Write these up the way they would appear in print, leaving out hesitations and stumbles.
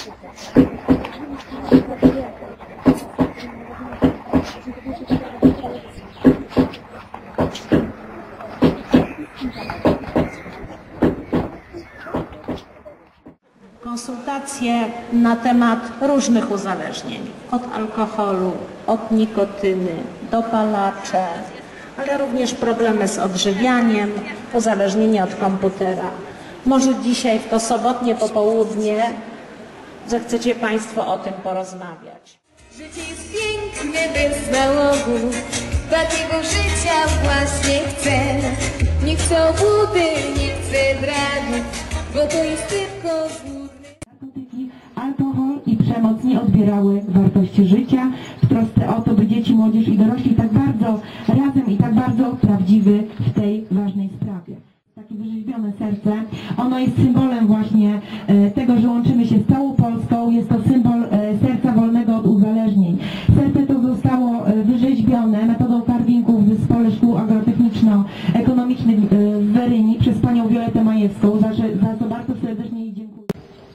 Konsultacje na temat różnych uzależnień, od alkoholu, od nikotyny, dopalacze, ale również problemy z odżywianiem, uzależnienie od komputera. Może dzisiaj w to sobotnie popołudnie zechcecie Państwo o tym porozmawiać. Życie jest piękne bez nałogów, takiego życia właśnie chcę. Nie chcę obłudy, nie chcę dragi, bo to jest tylko złudny. Narkotyki, alkohol i przemoc nie odbierały wartości życia w trosce o to, by dzieci, młodzież i dorośli tak bardzo razem i tak bardzo prawdziwy w tej ważnej sprawie. Takie wyrzeźbione serce, ono jest symbolem właśnie tego, że łączymy się z całą Polską, jest to symbol serca wolnego od uzależnień. Serce to zostało wyrzeźbione metodą carvingu w Zespole Szkół Agrotechniczno-Ekonomicznych w Weryni przez panią Violettę Majewską, za co bardzo serdecznie jej dziękuję.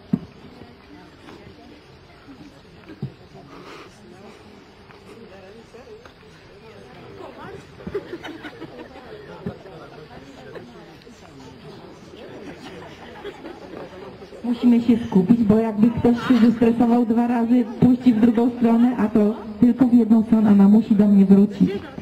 Musimy się skupić, bo jakby ktoś się zestresował 2 razy, puści w drugą stronę, a to tylko w jedną stronę, ona musi do mnie wrócić.